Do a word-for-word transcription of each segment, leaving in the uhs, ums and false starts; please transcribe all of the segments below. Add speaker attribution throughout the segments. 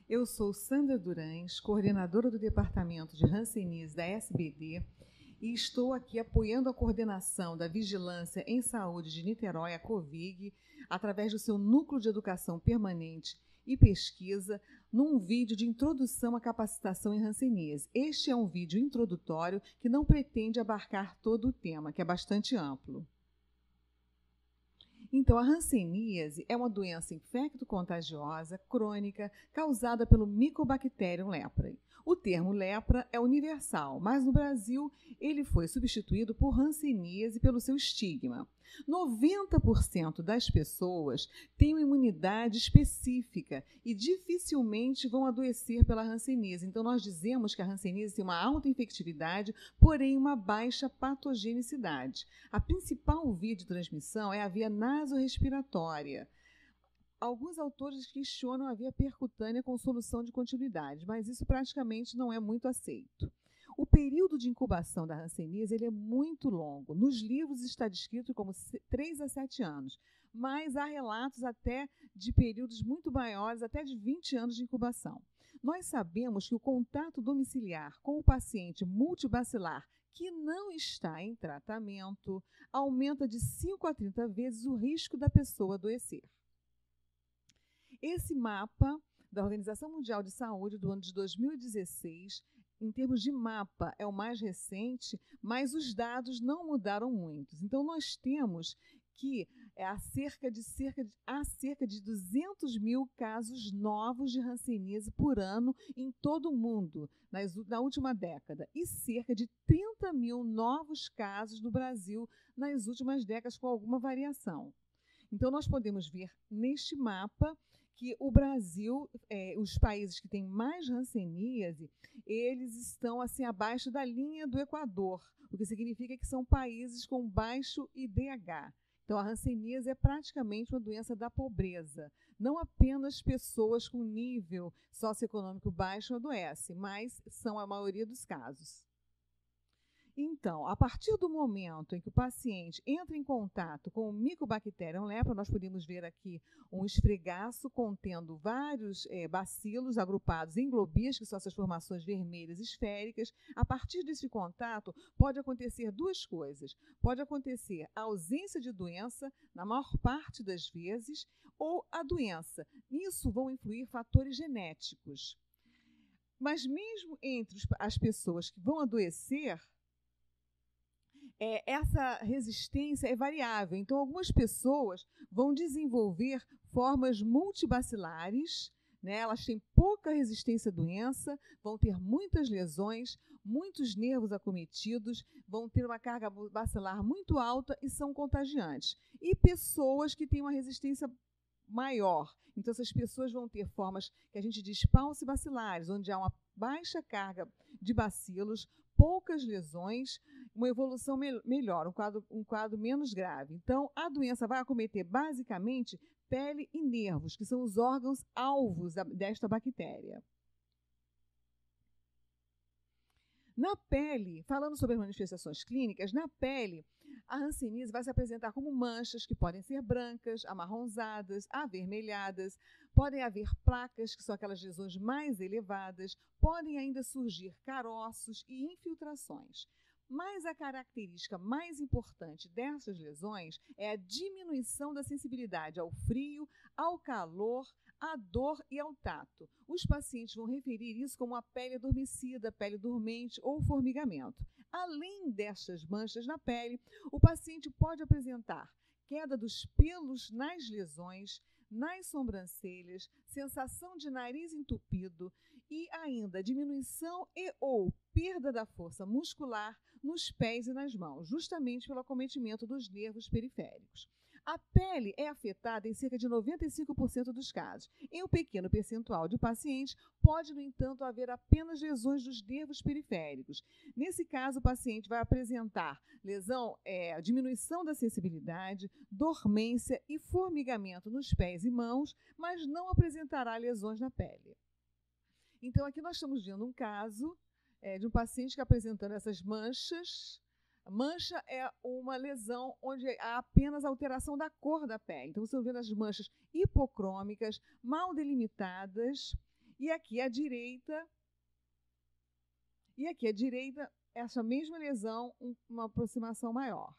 Speaker 1: Eu sou Sandra Durães, coordenadora do Departamento de Hanseníase da S B D, e estou aqui apoiando a coordenação da Vigilância em Saúde de Niterói, a COVIG, através do seu Núcleo de Educação Permanente e Pesquisa, num vídeo de introdução à capacitação em hanseníase. Este é um vídeo introdutório que não pretende abarcar todo o tema, que é bastante amplo. Então, a hanseníase é uma doença infecto-contagiosa crônica causada pelo Mycobacterium leprae. O termo lepra é universal, mas no Brasil ele foi substituído por hanseníase pelo seu estigma. noventa por cento das pessoas têm uma imunidade específica e dificilmente vão adoecer pela hanseníase. Então, nós dizemos que a hanseníase tem uma alta infectividade, porém uma baixa patogenicidade. A principal via de transmissão é a via nasorrespiratória. Alguns autores questionam a via percutânea com solução de continuidade, mas isso praticamente não é muito aceito. O período de incubação da hanseníase ele é muito longo. Nos livros está descrito como três a sete anos, mas há relatos até de períodos muito maiores, até de vinte anos de incubação. Nós sabemos que o contato domiciliar com o paciente multibacilar que não está em tratamento aumenta de cinco a trinta vezes o risco da pessoa adoecer. Esse mapa da Organização Mundial de Saúde do ano de dois mil e dezesseis, em termos de mapa, é o mais recente, mas os dados não mudaram muito. Então, nós temos que é, há, cerca de, cerca de, há cerca de duzentos mil casos novos de hanseníase por ano em todo o mundo, nas, na última década, e cerca de trinta mil novos casos no Brasil nas últimas décadas, com alguma variação. Então, nós podemos ver neste mapa que o Brasil, é, os países que têm mais hanseníase, eles estão assim abaixo da linha do Equador, o que significa que são países com baixo I D H. Então, a hanseníase é praticamente uma doença da pobreza. Não apenas pessoas com nível socioeconômico baixo adoecem, mas são a maioria dos casos. Então, a partir do momento em que o paciente entra em contato com o Mycobacterium leprae, nós podemos ver aqui um esfregaço contendo vários é, bacilos agrupados em globias, que são essas formações vermelhas esféricas. A partir desse contato, pode acontecer duas coisas. Pode acontecer a ausência de doença, na maior parte das vezes, ou a doença. Nisso vão influir fatores genéticos. Mas mesmo entre as pessoas que vão adoecer, É, essa resistência é variável. Então, algumas pessoas vão desenvolver formas multibacilares, né? Elas têm pouca resistência à doença, vão ter muitas lesões, muitos nervos acometidos, vão ter uma carga bacilar muito alta e são contagiantes. E pessoas que têm uma resistência maior. Então, essas pessoas vão ter formas que a gente diz paucibacilares, onde há uma baixa carga de bacilos, poucas lesões, uma evolução me melhor, um quadro, um quadro menos grave. Então, a doença vai acometer basicamente pele e nervos, que são os órgãos alvos desta bactéria. Na pele, falando sobre as manifestações clínicas, na pele, a hanseníase vai se apresentar como manchas que podem ser brancas, amarronzadas, avermelhadas, podem haver placas, que são aquelas lesões mais elevadas, podem ainda surgir caroços e infiltrações. Mas a característica mais importante dessas lesões é a diminuição da sensibilidade ao frio, ao calor, à dor e ao tato. Os pacientes vão referir isso como a pele adormecida, pele dormente ou formigamento. Além destas manchas na pele, o paciente pode apresentar queda dos pelos nas lesões, nas sobrancelhas, sensação de nariz entupido e ainda diminuição e ou perda da força muscular nos pés e nas mãos, justamente pelo acometimento dos nervos periféricos. A pele é afetada em cerca de noventa e cinco por cento dos casos. Em um pequeno percentual de pacientes, pode, no entanto, haver apenas lesões dos nervos periféricos. Nesse caso, o paciente vai apresentar lesão, é, diminuição da sensibilidade, dormência e formigamento nos pés e mãos, mas não apresentará lesões na pele. Então, aqui nós estamos vendo um caso é, de um paciente que apresentando essas manchas. Mancha é uma lesão onde há apenas alteração da cor da pele. Então, você vê as manchas hipocrômicas, mal delimitadas E aqui à direita, e aqui à direita, essa mesma lesão, um, uma aproximação maior.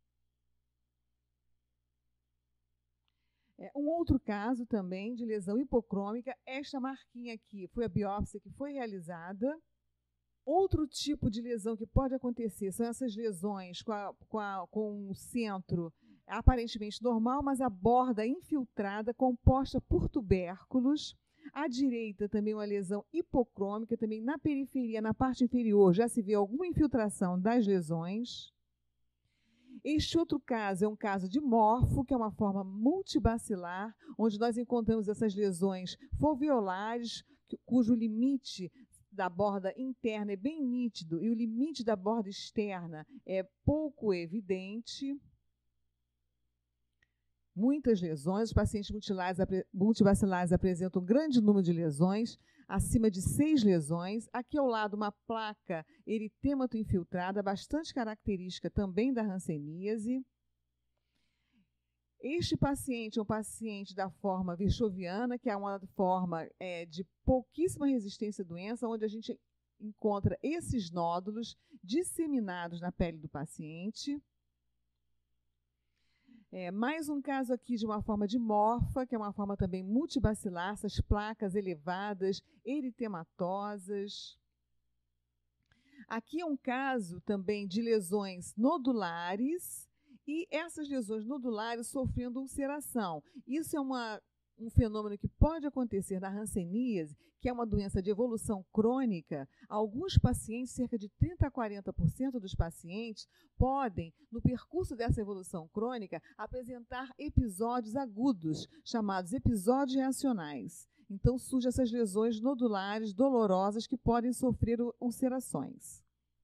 Speaker 1: É, um outro caso também de lesão hipocrômica, esta marquinha aqui foi a biópsia que foi realizada. Outro tipo de lesão que pode acontecer são essas lesões com, a, com, a, com o centro aparentemente normal, mas a borda infiltrada, composta por tubérculos. À direita também uma lesão hipocrômica, também na periferia, na parte inferior, já se vê alguma infiltração das lesões. Este outro caso é um caso de morfo, que é uma forma multibacilar, onde nós encontramos essas lesões foveolares, cujo limite da borda interna é bem nítido e o limite da borda externa é pouco evidente. Muitas lesões, os pacientes multibacilares apresentam um grande número de lesões, acima de seis lesões. Aqui ao lado uma placa eritêmato infiltrada, bastante característica também da hanseníase. Este paciente é um paciente da forma virchoviana, que é uma forma é, de pouquíssima resistência à doença, onde a gente encontra esses nódulos disseminados na pele do paciente. É, mais um caso aqui de uma forma de morfa, que é uma forma também multibacilar, essas placas elevadas, eritematosas. Aqui é um caso também de lesões nodulares, e essas lesões nodulares sofrendo ulceração. Isso é uma, um fenômeno que pode acontecer na hanseníase, que é uma doença de evolução crônica. Alguns pacientes, cerca de trinta a quarenta por cento dos pacientes, podem, no percurso dessa evolução crônica, apresentar episódios agudos, chamados episódios reacionais. Então, surgem essas lesões nodulares dolorosas que podem sofrer ulcerações.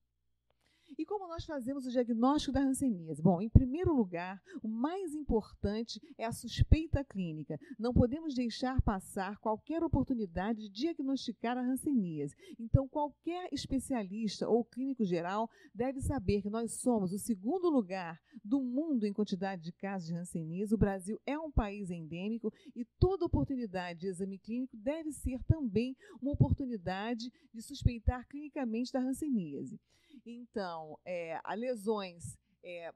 Speaker 1: E como nós fazemos o diagnóstico da hanseníase? Bom, em primeiro lugar, o mais importante é a suspeita clínica. Não podemos deixar passar qualquer oportunidade de diagnosticar a hanseníase. Então, qualquer especialista ou clínico geral deve saber que nós somos o segundo lugar do mundo em quantidade de casos de hanseníase. O Brasil é um país endêmico e toda oportunidade de exame clínico deve ser também uma oportunidade de suspeitar clinicamente da hanseníase. Então, é, há lesões é,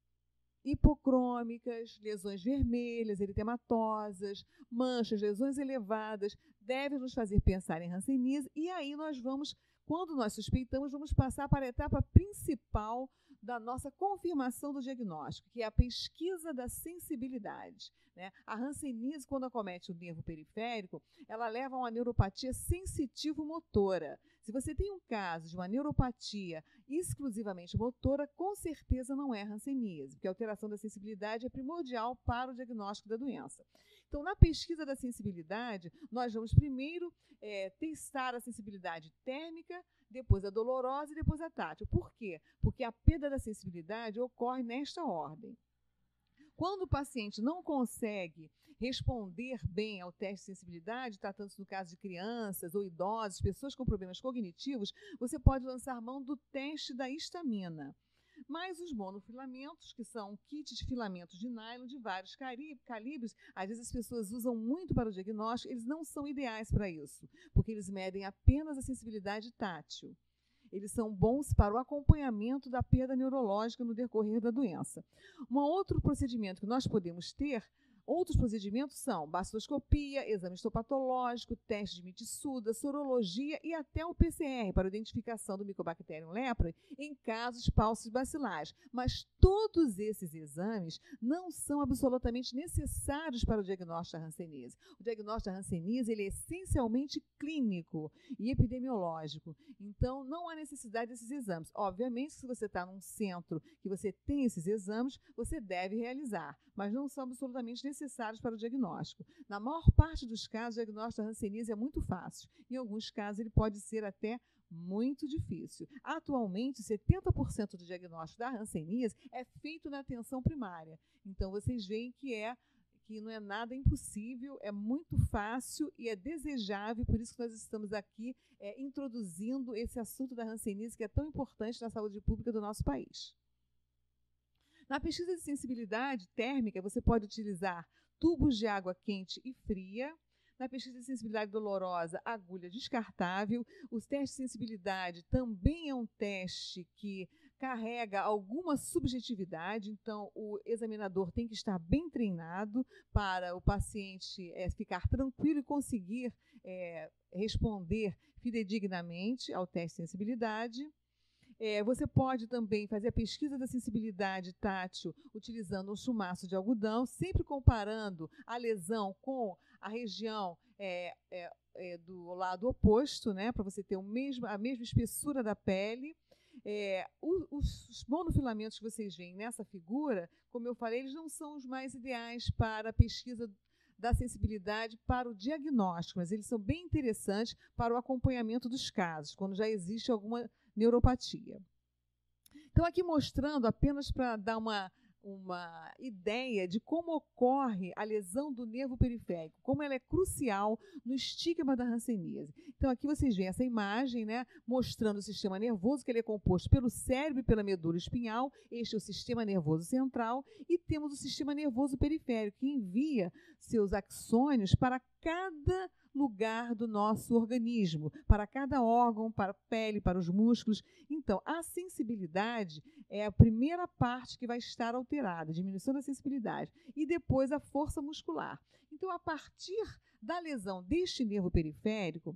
Speaker 1: hipocrômicas, lesões vermelhas, eritematosas, manchas, lesões elevadas, devem nos fazer pensar em hanseníase, e aí nós vamos, quando nós suspeitamos, vamos passar para a etapa principal da nossa confirmação do diagnóstico, que é a pesquisa da sensibilidade. Né? A hanseníase, quando acomete o nervo periférico, ela leva a uma neuropatia sensitivo-motora. Se você tem um caso de uma neuropatia exclusivamente motora, com certeza não é hanseníase, porque a alteração da sensibilidade é primordial para o diagnóstico da doença. Então, na pesquisa da sensibilidade, nós vamos primeiro é, testar a sensibilidade térmica, depois a dolorosa e depois a tátil. Por quê? Porque a perda da sensibilidade ocorre nesta ordem. Quando o paciente não consegue responder bem ao teste de sensibilidade, tratando-se no caso de crianças ou idosos, pessoas com problemas cognitivos, você pode lançar mão do teste da histamina. Mas os monofilamentos, que são kits de filamentos de nylon de vários calibres, às vezes as pessoas usam muito para o diagnóstico, eles não são ideais para isso, porque eles medem apenas a sensibilidade tátil. Eles são bons para o acompanhamento da perda neurológica no decorrer da doença. Um outro procedimento que nós podemos ter, outros procedimentos são baciloscopia, exame histopatológico, teste de Mitsuda, sorologia e até o P C R para a identificação do Mycobacterium leprae em casos falsos bacilares. Mas todos esses exames não são absolutamente necessários para o diagnóstico da hanseníase. O diagnóstico da hanseníase ele é essencialmente clínico e epidemiológico. Então, não há necessidade desses exames. Obviamente, se você está num centro que você tem esses exames, você deve realizar, mas não são absolutamente necessários necessários para o diagnóstico. Na maior parte dos casos, o diagnóstico da hanseníase é muito fácil. Em alguns casos, ele pode ser até muito difícil. Atualmente, setenta por cento do diagnóstico da hanseníase é feito na atenção primária. Então, vocês veem que, é, que não é nada impossível, é muito fácil e é desejável, por isso que nós estamos aqui é, introduzindo esse assunto da hanseníase, que é tão importante na saúde pública do nosso país. Na pesquisa de sensibilidade térmica, você pode utilizar tubos de água quente e fria. Na pesquisa de sensibilidade dolorosa, agulha descartável. O teste de sensibilidade também é um teste que carrega alguma subjetividade, então o examinador tem que estar bem treinado para o paciente é, ficar tranquilo e conseguir é, responder fidedignamente ao teste de sensibilidade. É, você pode também fazer a pesquisa da sensibilidade tátil utilizando um chumaço de algodão, sempre comparando a lesão com a região é, é, é, do lado oposto, né, para você ter o mesmo, a mesma espessura da pele. É, os, os monofilamentos que vocês veem nessa figura, como eu falei, eles não são os mais ideais para a pesquisa da sensibilidade para o diagnóstico, mas eles são bem interessantes para o acompanhamento dos casos, quando já existe alguma neuropatia. Então, aqui mostrando, apenas para dar uma, uma ideia de como ocorre a lesão do nervo periférico, como ela é crucial no estigma da hanseníase. Então, aqui vocês veem essa imagem, né, mostrando o sistema nervoso, que ele é composto pelo cérebro e pela medula espinhal. Este é o sistema nervoso central. E temos o sistema nervoso periférico, que envia seus axônios para cada lugar do nosso organismo, para cada órgão, para a pele, para os músculos. Então, a sensibilidade é a primeira parte que vai estar alterada, a diminuição da sensibilidade, e depois a força muscular. Então, a partir da lesão deste nervo periférico,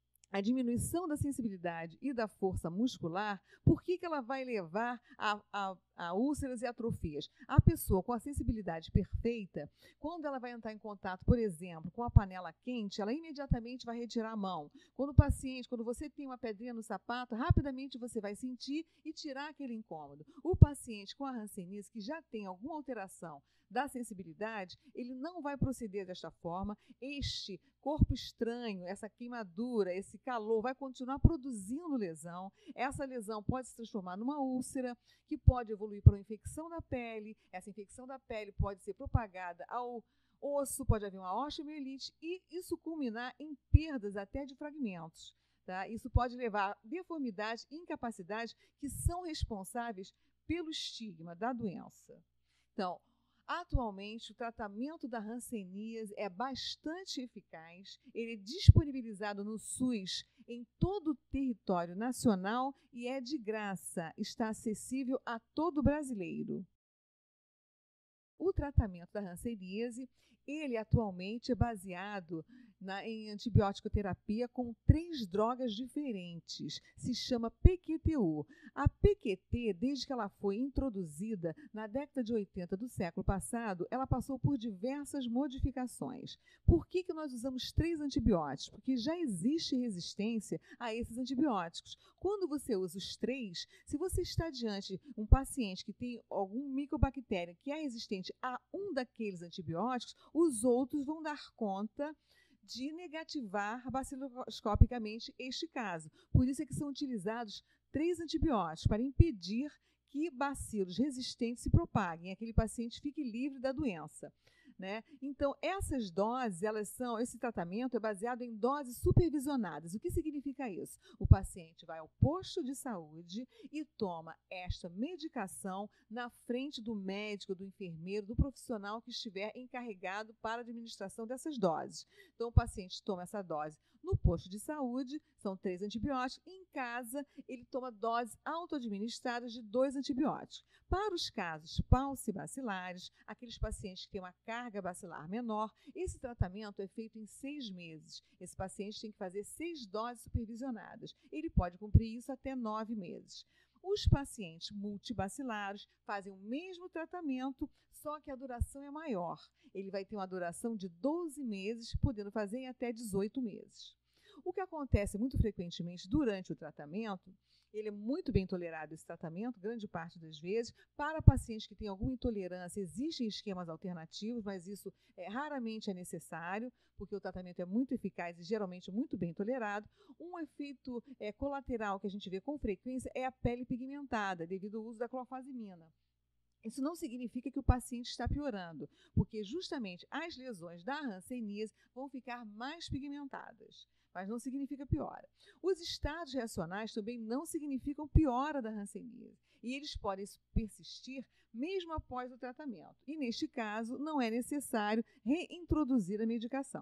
Speaker 1: a diminuição da sensibilidade e da força muscular, por que que ela vai levar a, a, a úlceras e atrofias? A pessoa com a sensibilidade perfeita, quando ela vai entrar em contato, por exemplo, com a panela quente, ela imediatamente vai retirar a mão. Quando o paciente, quando você tem uma pedrinha no sapato, rapidamente você vai sentir e tirar aquele incômodo. O paciente com a hanseníase, que já tem alguma alteração da sensibilidade, ele não vai proceder desta forma. Este corpo estranho, essa queimadura, esse calor vai continuar produzindo lesão. Essa lesão pode se transformar numa úlcera, que pode evoluir para uma infecção da pele. Essa infecção da pele pode ser propagada ao osso, pode haver uma osteomielite e isso culminar em perdas até de fragmentos. Tá? Isso pode levar a deformidade e incapacidade que são responsáveis pelo estigma da doença. Então, atualmente, o tratamento da hanseníase é bastante eficaz. Ele é disponibilizado no SUS em todo o território nacional e é de graça. Está acessível a todo brasileiro. O tratamento da hanseníase, ele atualmente é baseado na, em antibiótico-terapia com três drogas diferentes. Se chama P Q T O. A P Q T, desde que ela foi introduzida na década de oitenta do século passado, ela passou por diversas modificações. Por que que nós usamos três antibióticos? Porque já existe resistência a esses antibióticos. Quando você usa os três, se você está diante de um paciente que tem algum micobactéria que é resistente a um daqueles antibióticos, os outros vão dar conta de negativar baciloscopicamente este caso. Por isso é que são utilizados três antibióticos para impedir que bacilos resistentes se propaguem, aquele paciente fique livre da doença. Né? Então, essas doses, elas são, esse tratamento é baseado em doses supervisionadas. O que significa isso? O paciente vai ao posto de saúde e toma esta medicação na frente do médico, do enfermeiro, do profissional que estiver encarregado para a administração dessas doses. Então, o paciente toma essa dose no posto de saúde, são três antibióticos. Em casa, ele toma doses auto-administradas de dois antibióticos. Para os casos paucibacilares, aqueles pacientes que têm uma carga bacilar menor, esse tratamento é feito em seis meses. Esse paciente tem que fazer seis doses supervisionadas. Ele pode cumprir isso até nove meses. Os pacientes multibacilares fazem o mesmo tratamento, só que a duração é maior. Ele vai ter uma duração de doze meses, podendo fazer em até dezoito meses. O que acontece muito frequentemente durante o tratamento, ele é muito bem tolerado esse tratamento, grande parte das vezes. Para pacientes que têm alguma intolerância, existem esquemas alternativos, mas isso é, raramente é necessário, porque o tratamento é muito eficaz e geralmente muito bem tolerado. Um efeito é, colateral que a gente vê com frequência é a pele pigmentada, devido ao uso da clofazimina. Isso não significa que o paciente está piorando, porque justamente as lesões da hanseníase vão ficar mais pigmentadas, mas não significa piora. Os estados reacionais também não significam piora da hanseníase, e eles podem persistir mesmo após o tratamento. E neste caso, não é necessário reintroduzir a medicação.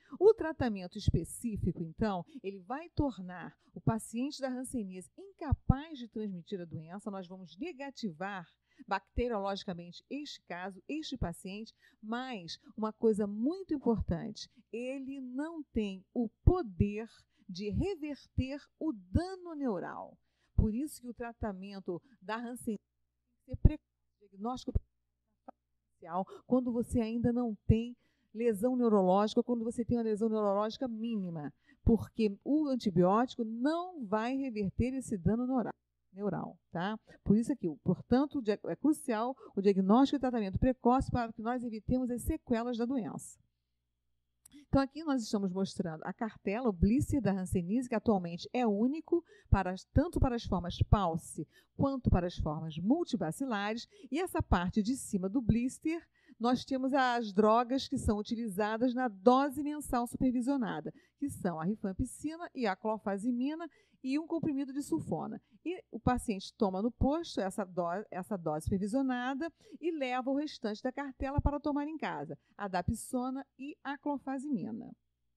Speaker 1: O tratamento específico, então, ele vai tornar o paciente da hanseníase incapaz de transmitir a doença. Nós vamos negativar bacteriologicamente este caso, este paciente, mas uma coisa muito importante, ele não tem o poder de reverter o dano neural. Por isso que o tratamento da hanseníase tem que ser precoce, diagnóstico inicial, quando você ainda não tem lesão neurológica, quando você tem uma lesão neurológica mínima, porque o antibiótico não vai reverter esse dano neural. neural, tá? Por isso aqui, portanto, é crucial o diagnóstico e tratamento precoce para que nós evitemos as sequelas da doença. Então, aqui nós estamos mostrando a cartela, o blister da hanseníase, que atualmente é único, para, tanto para as formas Palsy quanto para as formas multibacilares. E essa parte de cima do blister, nós temos as drogas que são utilizadas na dose mensal supervisionada, que são a rifampicina e a clofazimina e um comprimido de sulfona. E o paciente toma no posto essa dose, essa dose supervisionada e leva o restante da cartela para tomar em casa, a dapsona e a clofazimina.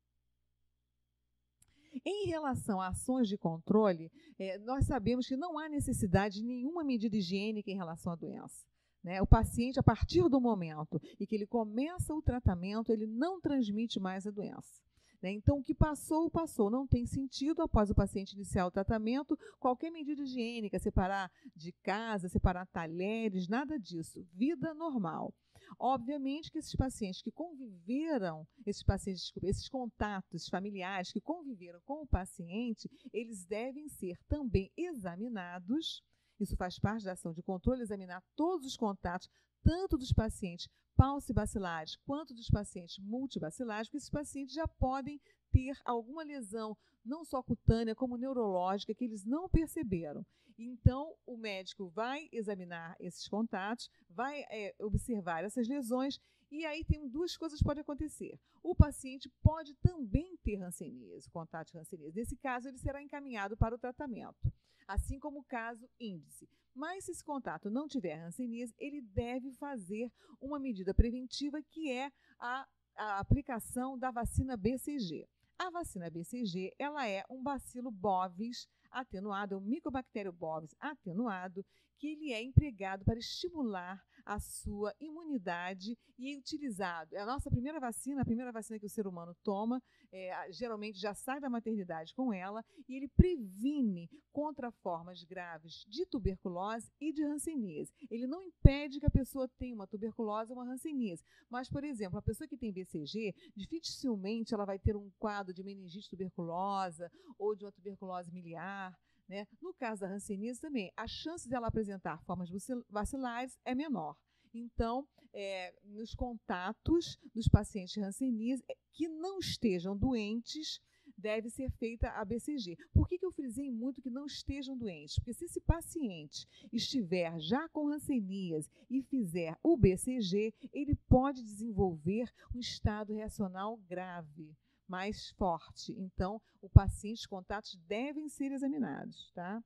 Speaker 1: Em relação a ações de controle, eh, nós sabemos que não há necessidade de nenhuma medida higiênica em relação à doença. Né? O paciente, a partir do momento em que ele começa o tratamento, ele não transmite mais a doença. Né? Então, o que passou, passou. Não tem sentido, após o paciente iniciar o tratamento, qualquer medida higiênica, separar de casa, separar talheres, nada disso. Vida normal. Obviamente que esses pacientes que conviveram, esses pacientes, desculpa, esses contatos familiares que conviveram com o paciente, eles devem ser também examinados. Isso faz parte da ação de controle, examinar todos os contatos, tanto dos pacientes paucibacilares quanto dos pacientes multibacilares, porque esses pacientes já podem ter alguma lesão, não só cutânea, como neurológica, que eles não perceberam. Então, o médico vai examinar esses contatos, vai é, observar essas lesões, e aí tem duas coisas que podem acontecer. O paciente pode também ter hanseníase, contato de hanseníase. Nesse caso, ele será encaminhado para o tratamento, assim como o caso índice. Mas se esse contato não tiver hanseníase, ele deve fazer uma medida preventiva, que é a, a aplicação da vacina B C G. A vacina B C G, ela é um bacilo bovis atenuado, é um micobactério bovis atenuado, que ele é empregado para estimular a sua imunidade e é utilizado. É a nossa primeira vacina, a primeira vacina que o ser humano toma, é, geralmente já sai da maternidade com ela, e ele previne contra formas graves de tuberculose e de hanseníase. Ele não impede que a pessoa tenha uma tuberculose ou uma hanseníase, mas, por exemplo, a pessoa que tem B C G, dificilmente ela vai ter um quadro de meningite tuberculosa ou de uma tuberculose miliar. Né? No caso da hanseníase também, a chance dela apresentar formas bacilares é menor. Então, é, nos contatos dos pacientes de hanseníase que não estejam doentes, deve ser feita a B C G. Por que que eu frisei muito que não estejam doentes? Porque se esse paciente estiver já com hanseníase e fizer o B C G, ele pode desenvolver um estado reacional grave, mais forte. Então, o paciente, os contatos devem ser examinados, tá?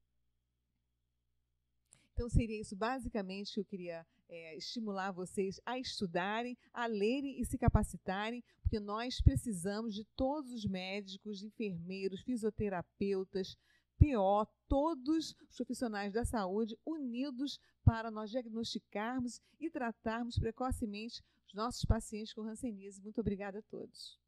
Speaker 1: Então, seria isso basicamente que eu queria é, estimular vocês a estudarem, a lerem e se capacitarem, porque nós precisamos de todos os médicos, enfermeiros, fisioterapeutas, P O, todos os profissionais da saúde unidos para nós diagnosticarmos e tratarmos precocemente os nossos pacientes com hanseníase. Muito obrigada a todos.